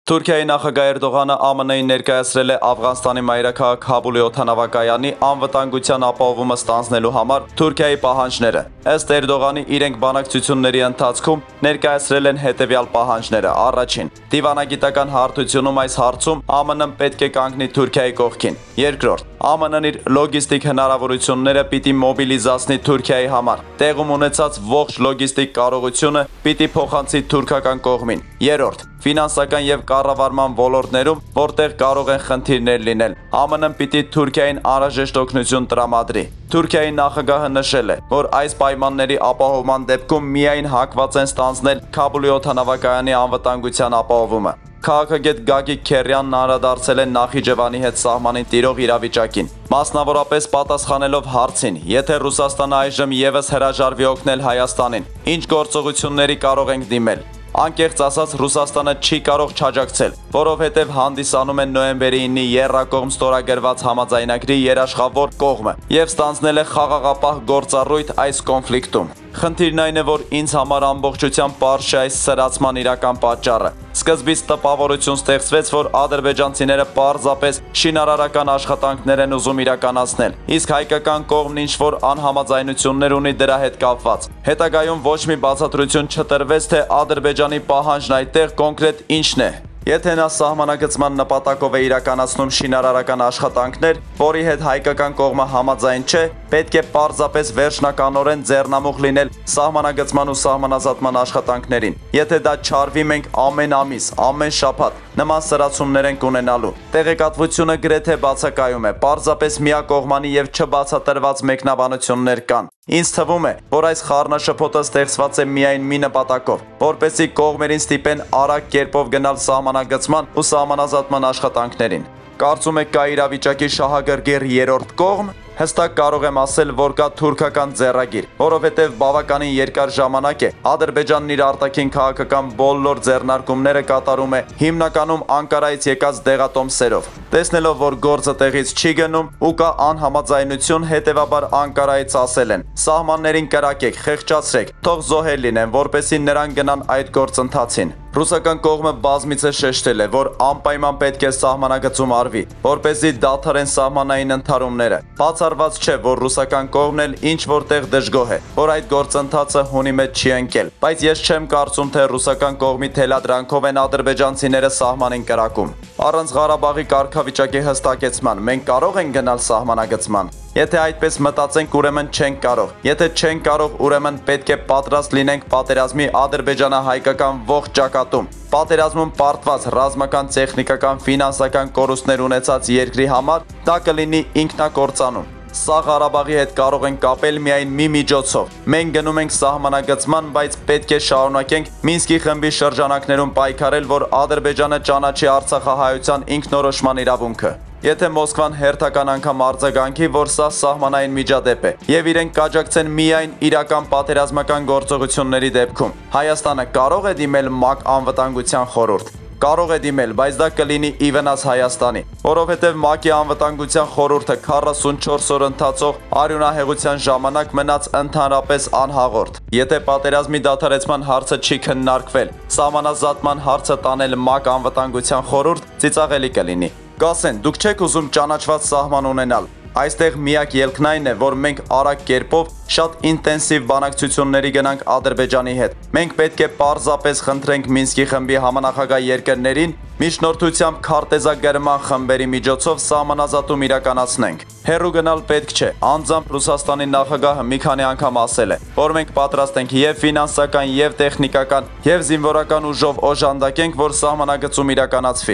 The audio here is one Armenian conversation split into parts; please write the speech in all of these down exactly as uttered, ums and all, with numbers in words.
Թուրքիայի նախագահ Էրդողանը ԱՄՆ-ին ներկայացրել է Աֆղանստանի մայրաքաղաք Քաբուլի օդանավակայանի անվտանգության ապահովումը ստանձնելու համար Թուրքիայի պահանջները։ Ըստ Էրդողանի, իրենք բանակցությունների ընթացքում ներկայացրել են հետևյալ պահանջները. Առաջին, դիվանագիտական հարթությունում այս հարցում ԱՄՆ-ն պետք է կանգնի Թուրքիայի կողքին։ Երկրորդ, ԱՄՆ-ն իր լոգիստիկ հնարավորությունները պիտի մոբիլիզացնի Թուրքիայի համար։ Տեղում ունեցած ողջ լոգիստիկ կարողությունը պիտի փոխանցի թուրքական կողմին։ Երրորդ, ֆինանսական եւ կառավարման ոլորտներում, որտեղ կարող են խնդիրներ լինել, ԱՄՆ-ն պիտի Թուրքիային անհրաժեշտ օգնություն տրամադրի։ Թուրքիայի նախագահը նշել է, որ այս պայմանների ապահովման դեպքում միայն հակված են ստանձնել Քաբուլի օդանավակայանի անվտանգության ապահովումը։ Քաղաքագետ Գագիկ Քերյանն անդրադարձել է Նախիջևանի հետ սահմանին տիրող իրավիճակին, մասնավորապես պատասխանելով հարցին, եթե Ռուսաստանը այժմ եւս հրաժարվի օգնել Հայաստանին, ինչ գործողությունների կարող ենք դիմել։ Անկեղծ ասած, Ռուսաստանը չի կարող չաջակցել, որովհետև հանդիսանում են նոյեմբերի ինի եռակողմ ստորագրված համաձայնագրի երաշխավոր կողմը եւ ստանձնել է խաղաղապահ գործառույթ այս կոնֆլիկտում։ Խնդիրն այն է, որ ինձ համար ամբողջությամբ պարզ չէ այս սրացման իրական պատճառը։ Սկզբից տպավորություն ստեղծվեց, որ ադրբեջանցիները պարզապես շինարարական աշխատանքներ են ուզում իրականացնել, իսկ հայկական կողմն ինչ-որ անհամաձայնություններ ունի դրա հետ կապված։ Հետագայում ոչ մի բացատրություն չտրվեց, թե Ադրբեջանի պահանջն այդտեղ կոնկրետ ինչն է։ Եթե նա սահմանագծման նպատակով է իրականացնում շինարարական աշխատանքներ, որի հետ հայկական կողմը համաձայն չէ, պետք է պարզապես վերջնականորեն ձեռնամուխ լինել սահմանագծման ու սահմանազատման աշխատանքներին։ Եթե դա չարվի, մենք ամեն ամիս, ամեն շաբաթ նման սրացումներ ենք ունենալու։ Տեղեկատվությունը գրեթե բացակայում է, պարզապես միակողմանի եւ չբացատրված մեկնաբանություններ կան։ Ինձ թվում է, որ այս խառնաշփոթը ստեղծված է միայն մի նպատակով, որպեսզի կողմերին ստիպեն արագ կերպով գնալ սահմանագծման ու սահմանազատման աշխատանքներին։ Կարծում եք կա իրավիճակի շահագրգիռ երրորդ կողմ։ Հստակ կարող եմ ասել, որ կա թուրքական ձեռագիր, որովհետև բավականին երկար ժամանակ է Ադրբեջանն իր արտաքին քաղաքական բոլոր ձեռնարկումները կատարում է հիմնականում Անկարայից եկած դեղատոմսերով։ Տեսնելով, որ գործը տեղից չի գնում ու կա անհամաձայնություն, հետևաբար Անկարայից ասել են. սահմաններին կրակեք, խեղճացրեք, թող զոհեր լինեն, որպեսզի նրանք գնան այդ գործընթացին։ Ռուսական կողմը բազմիցս շեշտել է, որ անպայման պետք է սահմանագծում արվի, որպեսզի դադարեն սահմանային ընդհարումները։ Բացառված չէ, որ ռուսական կողմն էլ ինչ որտեղ դժգոհ է, որ այդ գործընթացը հունի մեջ չի ընկել, բայց ես չեմ կարծում, թե ռուսական կողմի թելադրանքով են ադրբեջանցիները սահմանին կրակում։ Առանց Ղարաբաղի կարգավիճակի հստակեցման մենք կարող ենք գնալ սահմանագծման։ Եթե այդպես մտածենք, ուրեմն չենք կարող։ Եթե չենք կարող, ուրեմն պետք է պատրաստ լինենք պատերազմի ադրբեջանա-հայկական ողջ ճակատում։ Պատերազմում պարտված ռազմական, տեխնիկական, ֆինանսական կորուստներ ունեցած երկրի համար դա կլինի ինքնակործանում։ Սա Ղարաբաղի հետ կարող ենք կապել միայն մի միջոցով։ Մենք գնում ենք սահմանագծման, բայց պետք է շարունակենք Մինսկի խմբի շրջանակներում պայքարել, որ Ադրբեջանը ճանաչի Արցախահայության ինքնորոշման իրավունքը։ Եթե Մոսկվան հերթական անգամ արձագանքի, որ սա սահմանային միջադեպ է, եւ իրենք կաջակցեն միայն իրական պատերազմական գործողությունների դեպքում, Հայաստանը կարող է դիմել ՄԱԿ անվտանգության խորհուրդ։ Կարող է դիմել, բայց դա կլինի ի վնաս Հայաստանի, որովհետև ՄԱԿ-ի անվտանգության խորհուրդը քառասունչորս օր ընթացող արյունահեղության ժամանակ մնաց ընդհանրապես անհաղորդ։ Եթե պատերազմի դադարեցման հարցը չի քննարկվել, սահմանազատման հարցը տանել ՄԱԿ անվտանգության խորհուրդ ծիծաղելի կլինի։ Կասեն, դուք չեք ուզում ճանաչված սահման ունենալ։ Այստեղ միակ ելքն այն է, որ մենք արագ կերպով շատ ինտենսիվ բանակցությունների գնանք Ադրբեջանի հետ։ Մենք պետք է պարզապես խնդրենք Մինսկի խմբի համանախագահ երկրներին միջնորդությամբ քարտեզագրման խմբերի միջոցով սահմանազատում իրականացնենք։ Հեռու գնալ պետք չէ։ Անձամբ Ռուսաստանի նախագահը մի քանի անգամ ասել է, որ մենք պատրաստ ենք եւ ֆինանսական, եւ տեխնիկական, եւ զինվորական ուժով օժանդակենք, որ սահմանագծում իրականացվի։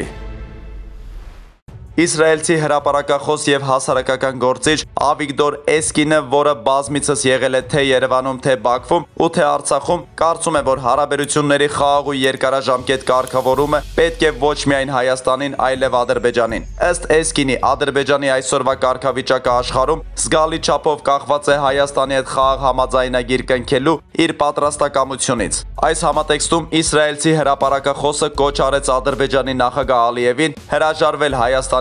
Իսրայելցի հրապարակախոս եւ հասարակական գործիչ Ավիգդոր Էսկինը, որը բազմիցս եղել է թե Երևանում, թե Բաքվում ու թե Արցախում, կարծում է, որ հարաբերությունների խաղաղ ու երկարաժամկետ կարգավորումը պետք է ոչ միայն Հայաստանին, այլև Ադրբեջանին։ Ըստ Էսկինի, Ադրբեջանի այսօրվա կարգավիճակը աշխարհում զգալի չափով կախված է Հայաստանի հետ խաղաղ համաձայնագիր կնքելու իր պատրաստակամությունից։ Այս համատեքստում իսրայելցի հրապարակախոսը կոչ արեց Ադրբեջանի նախագահ Ալիևին հրաժարվել Հայաստանի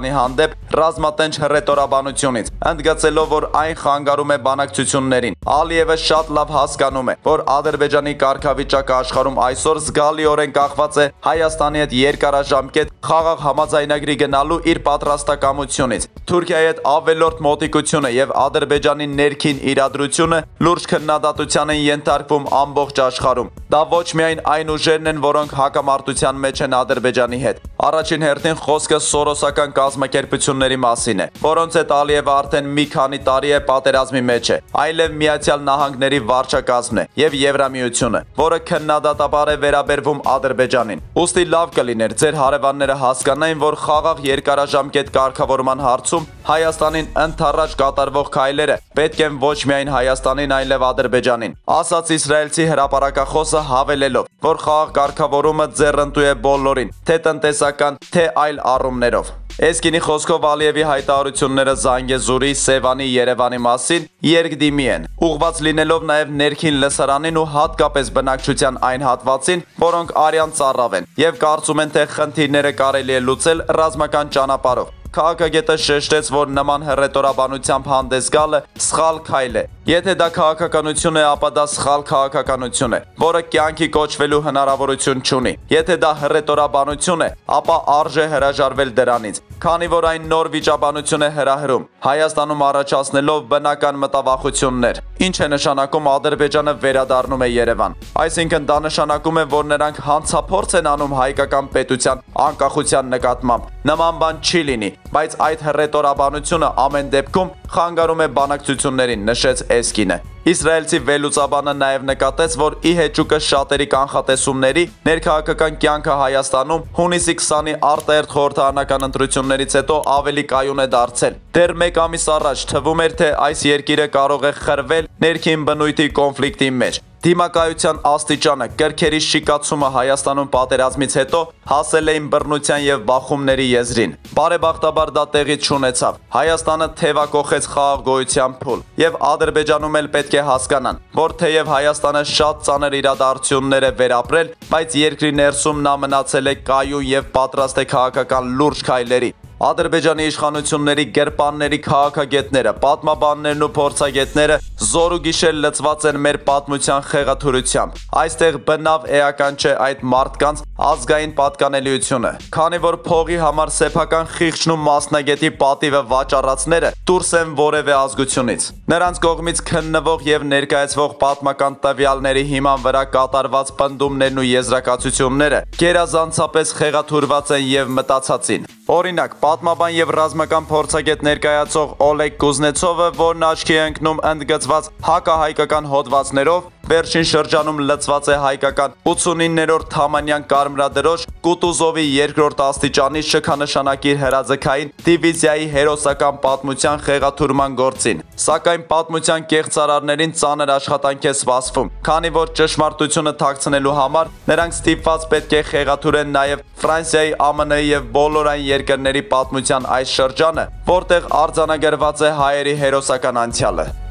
Հայաստանի հանդեպ ռազմատենչ հռետորաբանությունից, ընդգծելով, որ այն խանգարում է բանակցություններին։ Ալիևը շատ լավ հասկանում է, որ Ադրբեջանի կարգավիճակը աշխարհում այսօր զգալիորեն կախված է Հայաստանի հետ երկարաժամկետ խաղաղ համաձայնագրի գնալու իր պատրաստակամությունից։ Թուրքիայի հետ ավելորդ մոտիկությունը եւ Ադրբեջանի ներքին իրադրությունը լուրջ քննադատության են ենթարկվում ամբողջ աշխարհում։ Դա ոչ միայն այն ուժերն են, որոնք հակամարտության մեջ են Ադրբեջանի հետ։ Առաջին հերթին խոսքը սորոսական կազմակերպությունների մասին է, որոնց հետ Ալիևը արդեն մի քանի տարի է պատերազմի մեջ է, այլև Միացյալ Նահանգների վարչակազմն է եւ Եվրամիությունը, որը քննադատաբար է վերաբերվում Ադրբեջանին։ Ուստի լավ կլիներ ձեր հարևանները հասկանային, որ խաղաղ երկարաժամկետ կարգավորման հարցում Հայաստանին ընդառաջ կատարվող քայլերը պետք են ոչ միայն Հայաստանին, այլև Ադրբեջանին, ասաց իսրայելցի հրապարակախոսը, հավելելով, որ խաղաղ կարգավորումը ձեռնտու է բոլորին, թե տնտեսական, թե այլ առումներով։ Էսկինի խոսքով Ալիևի հայտարարությունները Զանգեզուրի, Սևանի, Երևանի մասին երկդիմի են, ուղղված լինելով նաև ներքին լսարանին ու հատկապես բնակչության այն հատվածին, որոնք արյան ծառավ են, եւ կարծում են, թե խնդիրները կարելի է լուծել ռազմական ճանապարհով։ Քաղաքագետը շեշտեց, որ նման հռետորաբանությամբ հանդես գալը սխալ քայլ է։ Եթե դա քաղաքականություն է, ապա դա սխալ քաղաքականություն է, որը կյանքի կոչվելու հնարավորություն չունի։ Եթե դա հռետորաբանություն է, ապա արժե հրաժարվել դրանից, քանի որ այն նոր վիճաբանություն է հրահրում, Հայաստանում առաջացնելով բնական մտավախություններ, ինչ է նշանակում Ադրբեջանը վերադառնում է Երևան։ Այսինքն դա նշանակում է, որ նրանք հանցափորձ են անում հայկական պետության անկախության նկատմամբ։ Նման բան չի լինի, բայց այդ հռետորաբանությունը ամեն դեպքում խանգարում է բանակցություններին, նշեց Էսկինը։ Իսրայելցի վերլուծաբանը նաև նկատեց, որ ի հեճուկը շատերի կանխատեսումների ներքաղաքական կյանքը Հայաստանում հունիսի քսանի արտահերթ խորհրդարանական ընտրություններից հետո ավելի կայուն է դարձել։ Դեռ մեկ ամիս առաջ թվում էր, թե այս երկիրը կարող է խրվել ներքին բնույթի կոնֆլիկտի մեջ։ Դիմակայության աստիճանը, կրքերի շիկացումը Հայաստանում պատերազմից հետո հասել էին բռնության եւ բախումների եզրին։ Բարեբախտաբար դա տեղի չունեցավ։ Հայաստանը թեվակողեց խաղաղ գոյության փուլ, եւ Ադրբեջանում էլ պետք է հասկանան, որ թեև Հայաստանը շատ ծանր իրադարձություններ է վերապրել, բայց երկրի ներսում նա մնացել է կայուն եւ պատրաստ է քաղաքական լուրջ քայլերի։ Ադրբեջանի իշխանությունների գրպանների քաղաքագետները, պատմաբաններն ու փորձագետները զոր ու գիշեր լծված են մեր պատմության խեղաթյուրությամբ։ Այստեղ բնավ էական չէ այդ մարդկանց ազգային պատկանելիությունը, քանի որ փողի համար սեփական խիղճն ու մասնագետի պատիվը վաճառածները դուրս են որևէ ազգությունից։ Նրանց կողմից քննվող եւ ներկայացվող պատմական տվյալների հիման վրա կատարված պնդումներն ու եզրակացությունները գերազանցապես խեղաթյուրված են եւ մտածածին։ Օրինակ, պատմաբան եւ ռազմական փորձագետ ներկայացող Օլեգ Կուզնեցովը, որն աչքի է ընկնում ընդգծված հակահայկական հոդվածներով, վերջին շրջանում լծված է հայկական ութսունիններորդ թամանյան կարմրադրոջ Կուտուզովի երկրորդ աստիճանի շքանշանակիր հրաձգային դիվիզիայի հերոսական պատմության խեղաթյուրման գործին։ Սակայն պատմության կեղծարարներին ծանր աշխատանք է սպասվում, քանի որ ճշմարտությունը թաքցնելու համար նրանք ստիպված պետք է խեղաթյուրեն նաև Ֆրանսիայի, ԱՄՆ եւ բոլոր այն երկրների պատմության այս շրջանը, որտեղ արձանագրված է հայերի հերոսական անցյալը։